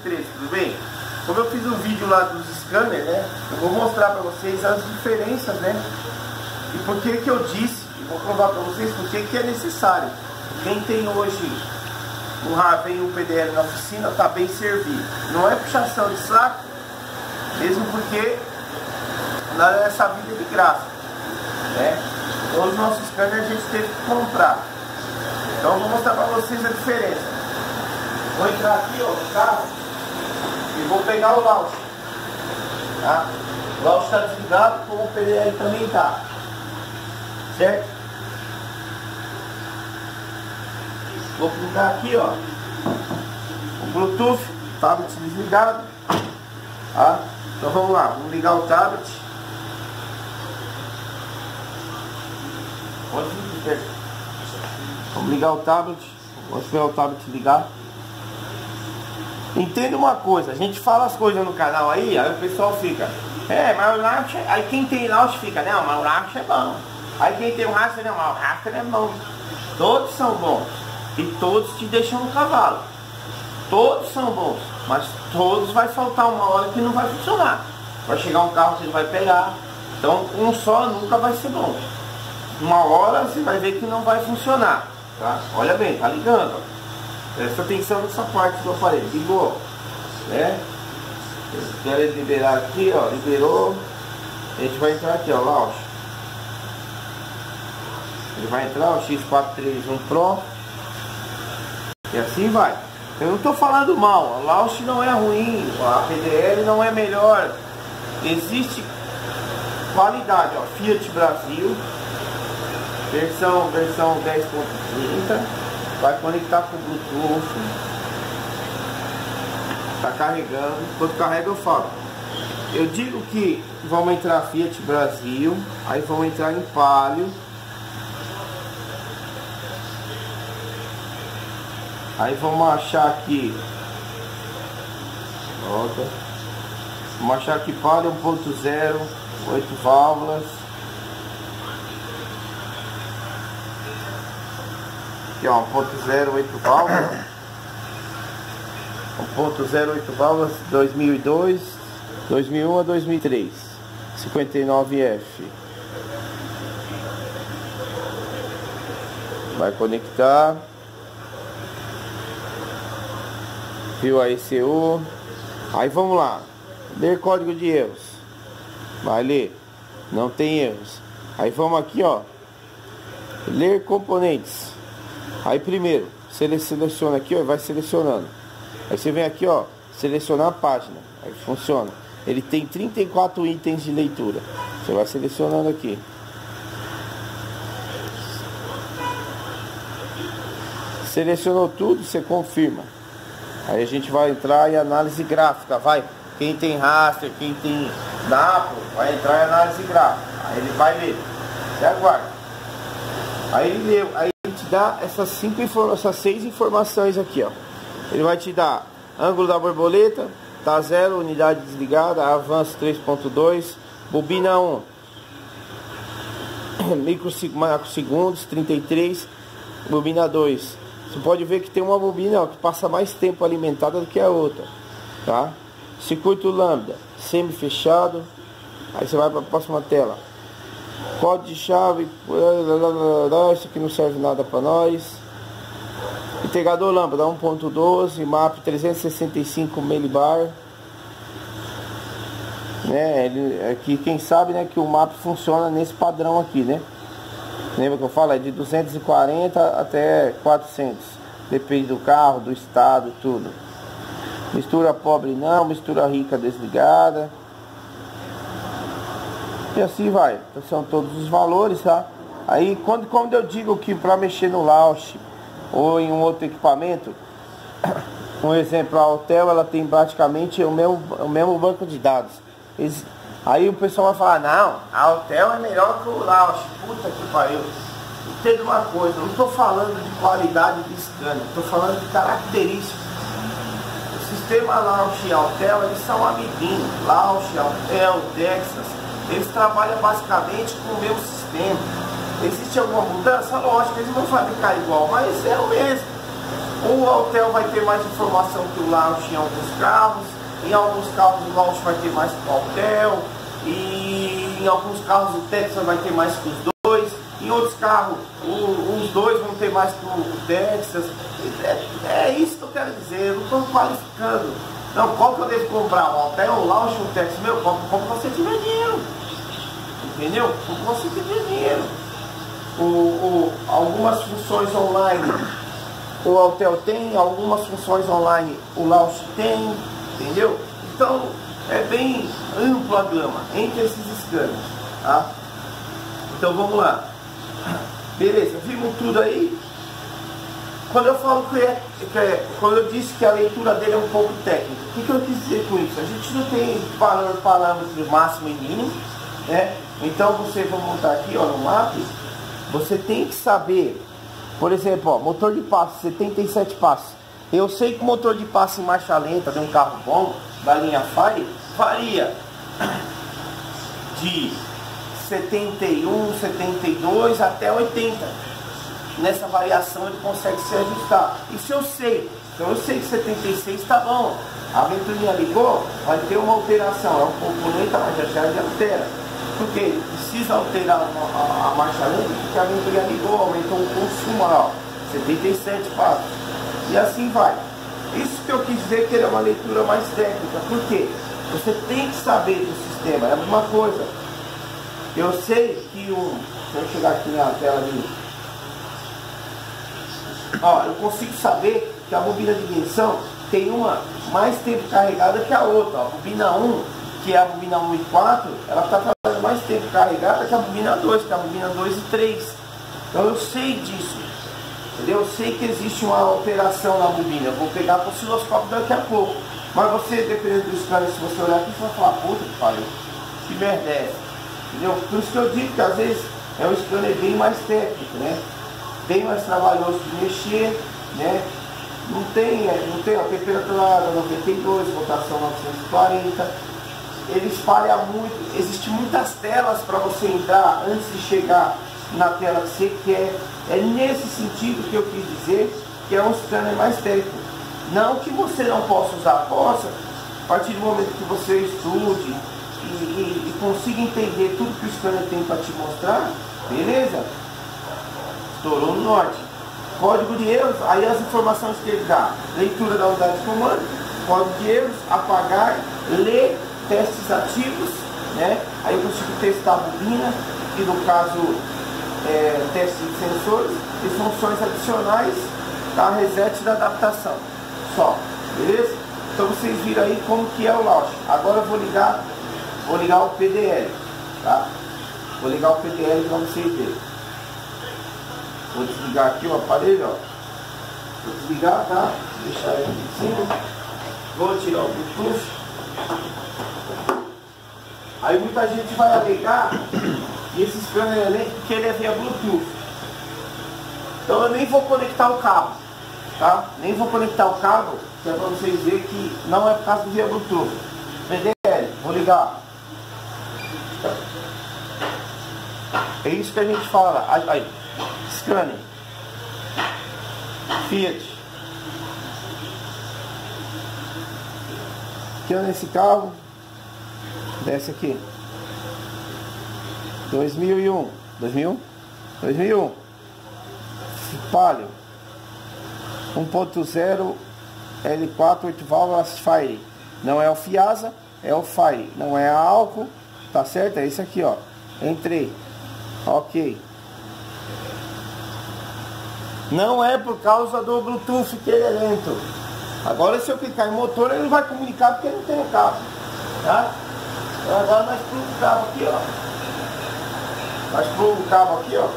13, tudo bem? Como eu fiz um vídeo lá dos scanners, né? Eu vou mostrar para vocês as diferenças, né? E por que que eu disse, e vou provar para vocês por que que é necessário. Quem tem hoje vem um PDL na oficina, tá bem servido. Não é puxação de saco, mesmo porque essa vida é de graça, né? Os nossos scanners a gente teve que comprar. Então eu vou mostrar para vocês a diferença. Vou entrar aqui, ó, no carro e vou pegar o launch, tá? O launch está desligado, como o PDL também tá, certo? Vou ligar aqui, ó, o Bluetooth, tablet desligado, tá? Então vamos lá, vamos ligar o tablet. Vamos ligar o tablet, vamos ver o tablet ligar. Entenda uma coisa, a gente fala as coisas no canal aí o pessoal fica, mas o launch, aí quem tem launch fica, não, mas o launch é bom. Aí quem tem o raster, não, mas o raster é bom. Todos são bons e todos te deixam no cavalo. Todos são bons, mas todos vai faltar uma hora que não vai funcionar. Vai chegar um carro que ele vai pegar, então um só nunca vai ser bom. Uma hora você vai ver que não vai funcionar, tá? Olha bem, tá ligando, ó. Presta atenção nessa parte do aparelho. Ligou, né? Eu quero liberar aqui, ó. Liberou. A gente vai entrar aqui, ó, launch. Ele vai entrar, o X431 Pro. E assim vai. Eu não tô falando mal, a launch não é ruim, a PDL não é melhor. Existe qualidade, ó. Fiat Brasil, versão 10.30. Vai conectar com o Bluetooth. Tá carregando. Enquanto carrega eu falo. Eu digo que vamos entrar Fiat Brasil. Aí vamos entrar em Palio. Aí vamos achar aqui. Volta. Vamos achar aqui Palio 1.0, 8 válvulas. Aqui ó, 1.0, 8 válvulas. 1.0, 8 válvulas, 2002, 2001 a 2003, 59F. Vai conectar. Viu a ECU. Aí vamos lá. Ler código de erros. Vai ler. Não tem erros. Aí vamos aqui ó. Ler componentes. Aí primeiro, seleciona aqui, ó, vai selecionando. Aí você vem aqui, ó, selecionar a página. Aí funciona. Ele tem 34 itens de leitura. Você vai selecionando aqui. Selecionou tudo, você confirma. Aí a gente vai entrar em análise gráfica, vai. Quem tem raster, quem tem NAPO, vai entrar em análise gráfica. Aí ele vai ler. Você aguarda. Aí ele leu, aí ele te dá essas 6 informações aqui, ó. Ele vai te dar ângulo da borboleta, tá 0, unidade desligada, avanço 3.2, bobina 1, microsegundos 33, bobina 2. Você pode ver que tem uma bobina ó, que passa mais tempo alimentada do que a outra, tá? Circuito lambda, semi fechado. Aí você vai para a próxima tela. Código de chave, isso aqui não serve nada para nós. Integrador lâmpada 1.12, MAP 365 millibar, né? Aqui quem sabe, né, que o MAP funciona nesse padrão aqui, né? Lembra que eu falo? É de 240 até 400, depende do carro, do estado, tudo. Mistura pobre não, mistura rica desligada. E assim vai. Então são todos os valores, tá? Aí quando eu digo que para mexer no launch ou em um outro equipamento, um exemplo, a Autel, ela tem praticamente o mesmo banco de dados. Aí o pessoal vai falar, não, a Autel é melhor que o launch. Puta que pariu. Entenda uma coisa, eu não estou falando de qualidade de scanner, estou falando de características. O sistema launch e Autel, eles são amiguinhos. Launch, Autel, Texas, eles trabalham basicamente com o mesmo sistema. Existe alguma mudança? Lógico, eles vão fabricar igual, mas é o mesmo. O Autel vai ter mais informação que o Launch em alguns carros. Em alguns carros o Launch vai ter mais que o Autel. E em alguns carros o Texas vai ter mais que os dois. Em outros carros os dois vão ter mais que o Texas. É isso que eu quero dizer. Eu não estou qualificando. Não, qual que eu devo comprar? O Autel, o Launch ou o Texas? Meu, como você tiver dinheiro. Entendeu? Como você tiver dinheiro. Algumas funções online o Autel tem, algumas funções online o Launch tem, entendeu? Então é bem ampla a gama entre esses scanners, tá? Então vamos lá. Beleza, vimos tudo aí. Quando eu falo quando eu disse que a leitura dele é um pouco técnica, o que eu quis dizer com isso? A gente não tem parâmetro máximo e mínimo, né? Então você vai montar aqui, ó, no mapa. Você tem que saber, por exemplo, ó, motor de passe, 77 passos. Eu sei que o motor de passe em marcha lenta de um carro bom, da linha Fire, varia de 71, 72 até 80. Nessa variação ele consegue se ajustar. Isso eu sei. Então eu sei que 76 está bom. A ventoinha ligou, vai ter uma alteração. É um componente, mas já altera. Porque ele precisa alterar a marcha lenta, porque a ventoinha ligou, aumentou o consumo, ó, 77 passos. E assim vai. Isso que eu quis dizer que ele é uma leitura mais técnica. Por quê? Você tem que saber do sistema. É a mesma coisa. Eu sei que deixa eu chegar aqui na tela ali. Ó, eu consigo saber que a bobina de ignição tem uma mais tempo carregada que a outra. A bobina 1, que é a bobina 1 e 4, ela está fazendo mais tempo carregada que a bobina 2, que é a bobina 2 e 3. Então eu sei disso. Entendeu? Eu sei que existe uma alteração na bobina. Eu vou pegar para o osciloscópio daqui a pouco. Mas você, dependendo do scanner, se você olhar aqui, você vai falar, puta que pariu, que merda é essa? Entendeu? Por isso que eu digo que às vezes é um scanner bem mais técnico, né? Bem mais trabalhoso de mexer, né? Não tem a temperatura 92, rotação 940. Ele espalha muito, existem muitas telas para você entrar antes de chegar na tela que você quer. É nesse sentido que eu quis dizer que é um scanner mais técnico. Não que você não possa usar, possa, a partir do momento que você estude e consiga entender tudo que o scanner tem para te mostrar, beleza? Estourou no norte. Código de erros, aí as informações que ele dá: leitura da unidade de comando, código de erros, apagar, ler, testes ativos, né? Aí eu consigo testar a bobina, que no caso teste de sensores e funções adicionais da reset da adaptação. Só, beleza? Então vocês viram aí como que é o launch. Agora eu vou ligar o PDL, tá? Vou ligar o PDL para vocês verem. Vou desligar aqui o aparelho, ó. Vou desligar, tá? Deixar ele aqui em cima. Vou tirar o Bluetooth. Aí muita gente vai alegar que esse scanner é lento porque ele é via Bluetooth. Então eu nem vou conectar o cabo, tá? Nem vou conectar o cabo, que é para vocês verem que não é por causa do via Bluetooth. PDL, vou ligar. É isso que a gente fala. Aí. Scania, Fiat. Aqui nesse carro, desce aqui. 2001, Palio 1.0 L4 8 válvulas Fire. Não é o Fiasa, é o Fire. Não é a álcool, tá certo? É esse aqui, ó. Entrei. Ok. Não é por causa do Bluetooth que ele é lento. Agora se eu clicar em motor, ele não vai comunicar porque não tem o cabo, tá? Então agora nós plugamos o cabo aqui, ó. Nós plugamos o cabo aqui, ó.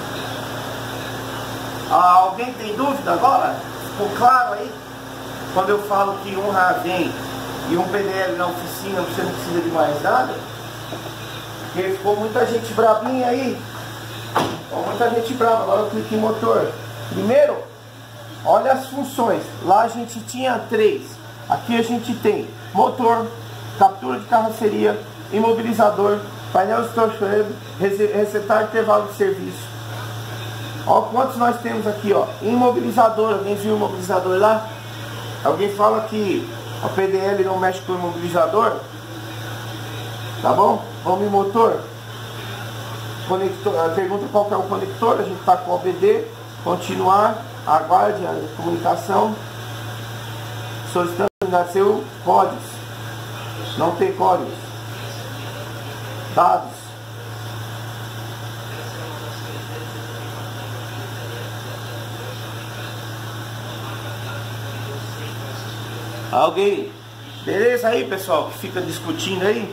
Alguém tem dúvida agora? Ficou claro aí? Quando eu falo que um Raven e um PDL na oficina, você não precisa de mais nada? Porque ficou muita gente brabinha aí. Ficou muita gente brava. Agora eu clico em motor. Primeiro, olha as funções. Lá a gente tinha 3. Aqui a gente tem motor, captura de carroceria, imobilizador, painel distorcionado, resetar intervalo de serviço. Ó quantos nós temos aqui, ó. Imobilizador, alguém viu o imobilizador lá? Alguém fala que a PDL não mexe com o imobilizador? Tá bom? Vamos em motor. Conector, pergunta qual que é o conector, a gente tá com o OBD. Continuar, aguarde a comunicação. Solicitando nasceu códigos. Não tem códigos. Dados. Alguém? Beleza aí, pessoal, que fica discutindo aí?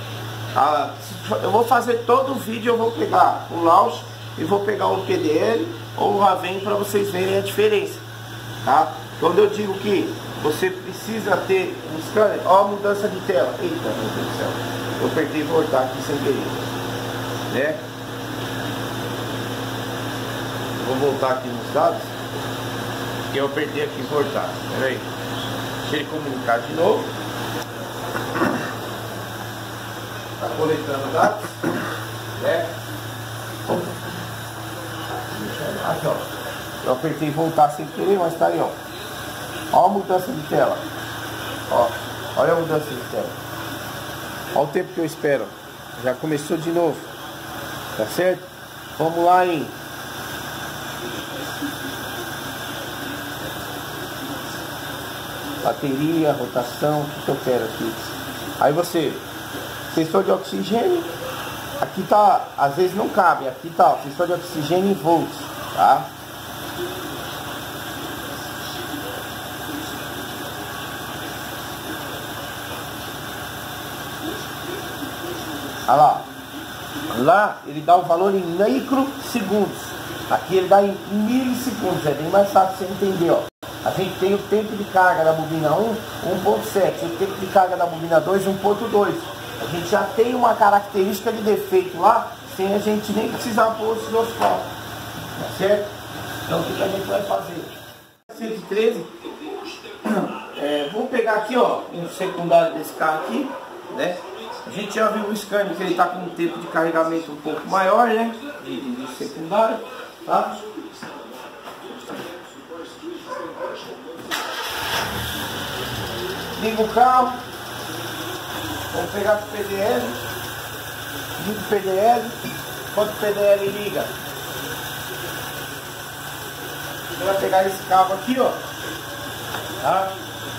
Eu vou fazer todo o vídeo, eu vou pegar o launch e vou pegar o PDL ou o Raven para vocês verem a diferença, tá? Quando eu digo que você precisa ter um scanner, ó a mudança de tela. Eita, meu Deus do céu, eu apertei voltar aqui sem querer, né? Vou voltar aqui nos dados, que eu apertei aqui voltar. Pera aí, deixa ele comunicar de novo. Tá coletando dados, né? Aqui, ó. Eu apertei voltar sem querer, mas tá aí, ó. Ó a mudança de tela. Ó, olha a mudança de tela. Olha o tempo que eu espero. Já começou de novo. Tá certo? Vamos lá em bateria, rotação, o que eu quero aqui. Aí você, sensor de oxigênio, aqui tá, às vezes não cabe, aqui tá, ó, sensor de oxigênio em volts, tá? Olha lá, lá ele dá o valor em microsegundos, aqui ele dá em milissegundos, é bem mais fácil você entender, ó. A gente tem o tempo de carga da bobina 1, 1.7, o tempo de carga da bobina 2, 1.2. A gente já tem uma característica de defeito lá, sem a gente nem precisar pôr o osciloscópio, tá certo? Então o que a gente vai fazer? 113, vamos pegar aqui, ó, um secundário desse carro aqui, né? A gente já viu o Scania que ele está com um tempo de carregamento um pouco maior, né? De secundário, tá? Liga o carro. Vamos pegar o PDL. Liga o PDL. Quando o PDL liga, você vai pegar esse cabo aqui, ó. Tá?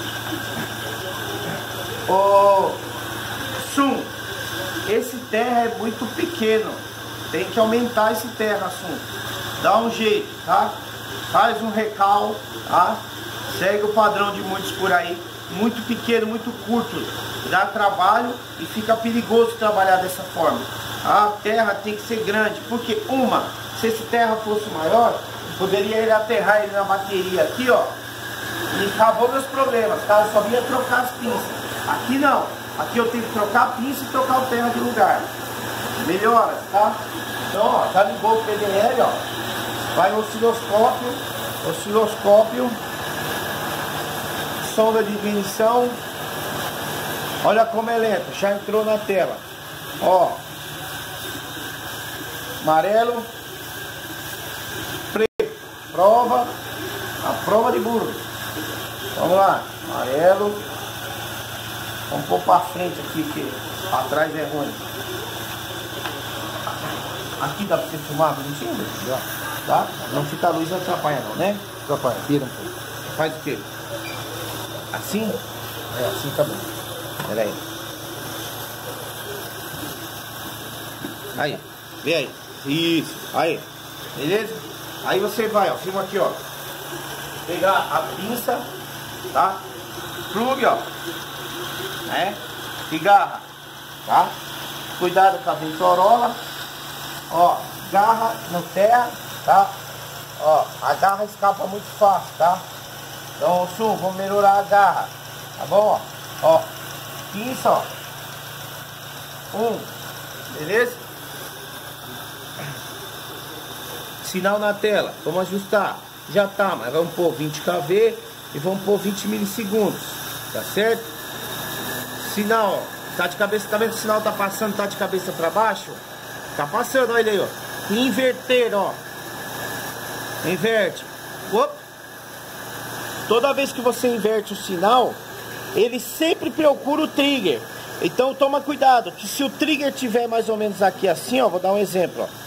Ô, Sum, esse terra é muito pequeno. Tem que aumentar esse terra, Sum. Dá um jeito, tá? Faz um recal, tá? Segue o padrão de muitos por aí. Muito pequeno, muito curto, dá trabalho e fica perigoso trabalhar dessa forma. A terra tem que ser grande, porque se esse terra fosse maior, poderia ir aterrar ele na bateria aqui, ó, e acabou meus problemas, tá? Eu só vinha trocar as pinças. Aqui não, aqui eu tenho que trocar a pinça e trocar o terra de lugar. Melhora, tá? Então, ó, já ligou o PDL, ó, vai no osciloscópio, sonda de ignição. Olha como é lento, já entrou na tela, ó, amarelo, preto, a prova de burro. Vamos lá, amarelo, vamos pôr para frente aqui, que atrás é ruim. Aqui dá para você filmar bonitinho, tá? Não fica a luz, não atrapalha não, né? Atrapalha, vira um pouco. Faz o quê? Assim? É, assim tá bom. Pera aí. Aí, vê aí. Isso, aí. Beleza? Aí você vai, ó, filma aqui, ó. Pegar a pinça, tá? Plug, ó. Né? Cigarra, tá? Cuidado com a ventorola. Ó, garra no terra, tá? Ó, a garra escapa muito fácil, tá? Então, Sul, vamos melhorar a garra, tá bom? Ó, pinça, ó. Beleza? Sinal na tela, vamos ajustar. Já tá, mas vamos pôr 20 kV e vamos pôr 20 milissegundos, tá certo? Sinal, ó, tá de cabeça, tá vendo que o sinal tá passando, tá de cabeça para baixo? Tá passando, olha aí, ó. Inverter, ó. Inverte. Opa. Toda vez que você inverte o sinal, ele sempre procura o trigger. Então toma cuidado, que se o trigger tiver mais ou menos aqui assim, ó, vou dar um exemplo, ó.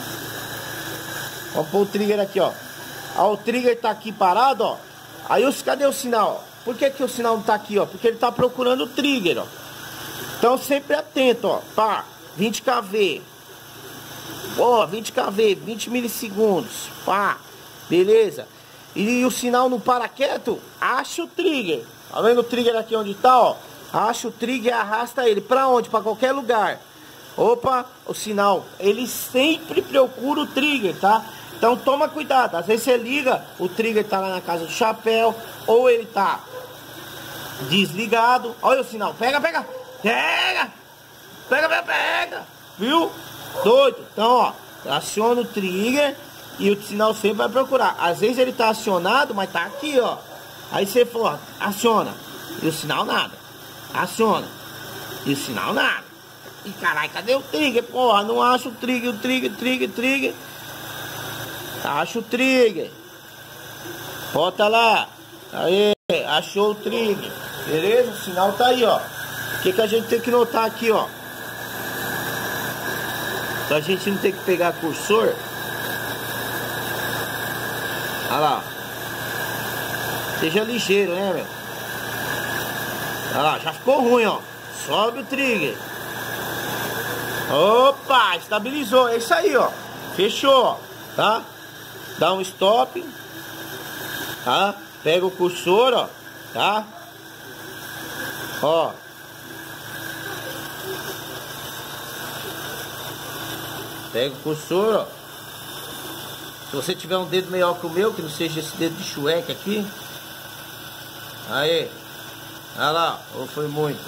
Vamos pôr o trigger aqui, ó. Ó, o trigger tá aqui parado, ó. Aí cadê o sinal? Por que que o sinal não tá aqui, ó? Porque ele tá procurando o trigger, ó. Então sempre atento, ó. Pá, 20 kV. Ó, 20 kV, 20 milissegundos. Pá, beleza. E o sinal não para quieto, acha o trigger. Tá vendo o trigger aqui onde tá, ó? Acha o trigger e arrasta ele. Pra onde? Pra qualquer lugar. Opa, o sinal. Ele sempre procura o trigger, tá? Então toma cuidado. Às vezes você liga, o trigger tá lá na casa do chapéu. Ou ele tá desligado. Olha o sinal. Pega, pega. Pega. Pega, pega, pega. Viu? Doido. Então, ó. Aciona o trigger e o sinal sempre vai procurar. Às vezes ele tá acionado, mas tá aqui, ó. Aí você falou, aciona. E o sinal nada. Aciona. E o sinal nada. E caralho, cadê o trigger? Porra, não acho o trigger, trigger. Acha o trigger. Bota lá. Aí, achou o trigger. Beleza? O sinal tá aí, ó. O que a gente tem que notar aqui, ó? Pra gente não ter que pegar cursor. Olha lá. Seja ligeiro, né, meu? Olha lá, já ficou ruim, ó. Sobe o trigger. Opa, estabilizou. É isso aí, ó. Fechou, ó. Tá? Dá um stop. Tá? Pega o cursor, ó. Tá? Ó. Pega o cursor, ó. Se você tiver um dedo melhor que o meu, que não seja esse dedo de chueque aqui. Aí. Olha lá, ou foi muito.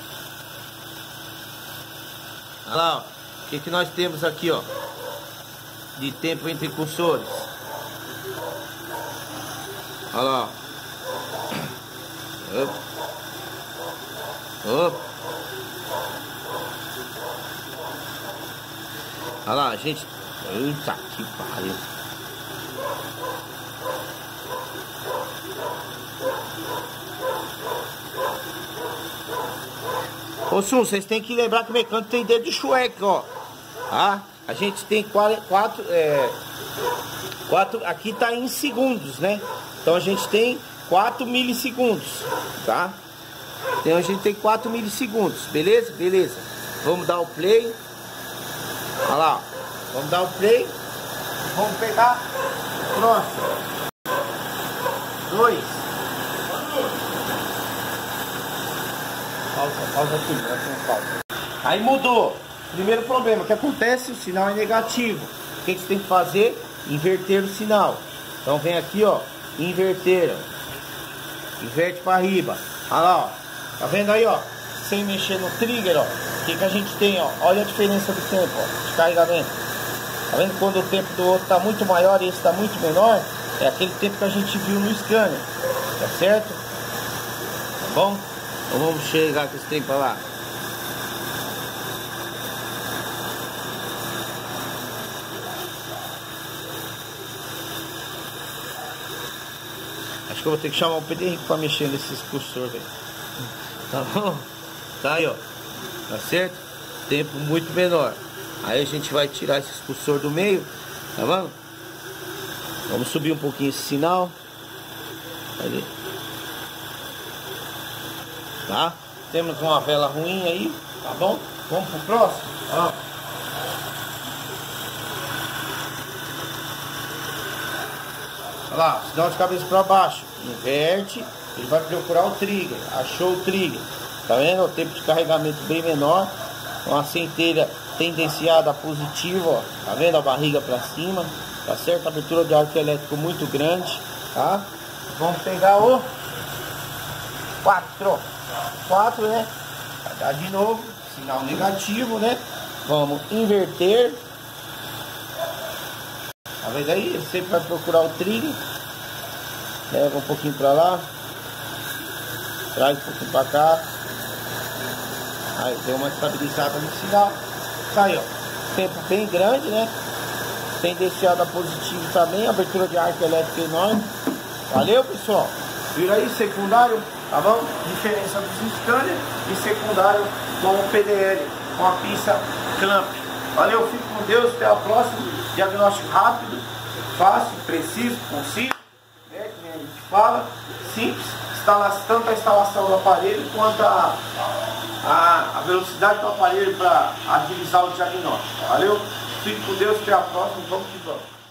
Olha lá, ó. O que nós temos aqui, ó, de tempo entre cursores. Olha lá. Opa. Opa. Olha lá, gente. Eita, que pariu. Ô Sun, vocês têm que lembrar que o mecânico tem dedo de chueque, ó. Tá? A gente tem quatro, aqui tá em segundos, né? Então a gente tem 4 milissegundos, tá? Então a gente tem 4 milissegundos, beleza? Beleza. Vamos dar o play. Olha lá, ó. Vamos dar o play. Vamos pegar o próximo. 2. Pausa aqui, pausa. Aí mudou. Primeiro problema que acontece, o sinal é negativo. O que você tem que fazer? Inverter o sinal. Então vem aqui, ó, inverter. Inverte para riba. Olha lá, ó. Tá vendo aí, ó? Sem mexer no trigger, ó. O que a gente tem, ó? Olha a diferença do tempo, ó, de carregamento. Tá vendo quando o tempo do outro tá muito maior e esse tá muito menor? É aquele tempo que a gente viu no scanner. Tá certo? Tá bom? Então vamos chegar com esse tempo pra lá. Acho que eu vou ter que chamar o Pedro Henrique pra mexer nesses cursor, velho. Tá bom? Tá aí, ó. Tá certo? Tempo muito menor. Aí a gente vai tirar esses cursor do meio. Tá vendo? Vamos subir um pouquinho esse sinal. Ali. Tá? Temos uma vela ruim aí. Tá bom? Vamos pro próximo? Ó. Olha lá, sinal de cabeça para baixo. Inverte. Ele vai procurar o trigger. Achou o trigger. Tá vendo? O tempo de carregamento bem menor. Uma centelha tendenciada a positivo, ó. Tá vendo a barriga para cima? Tá certo? A abertura de arco elétrico muito grande, tá? Vamos pegar o 4, né? Vai dar de novo, sinal negativo, né? Vamos inverter. Tá vendo aí? Ele sempre vai procurar o trigger. Leva um pouquinho para lá. Traz um pouquinho para cá. Aí deu uma estabilizada no sinal. Tá aí, ó. Tempo bem grande, né? Tem desciada positivo também, abertura de arco elétrico enorme. Valeu, pessoal? Viram aí, secundário, tá bom? Diferença dos Scania e secundário com o PDL, com a pinça clamp. Valeu, fique com Deus, até a próxima. Diagnóstico rápido, fácil, preciso, conciso, né? Que a gente fala, simples, tanto a instalação do aparelho quanto a velocidade do aparelho para agilizar o diagnóstico. Valeu? Fique com Deus, até a próxima, vamos que vamos.